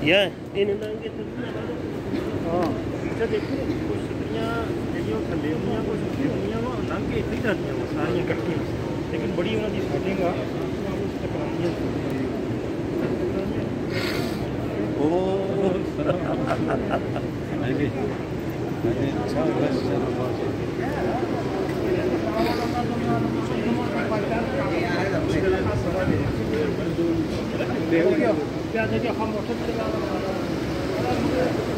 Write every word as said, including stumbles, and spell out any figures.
Ya, ini nanti itu oh, jadi कुछ सब्जियां जो थले हुई कुछ सब्जी हुई वो नंगे इतनी जाती हैं वो सारी इकट्ठी लेकिन बड़ी उन्होंने सेटिंग आ ओ अरे अरे अच्छा बस क्या देखिए हम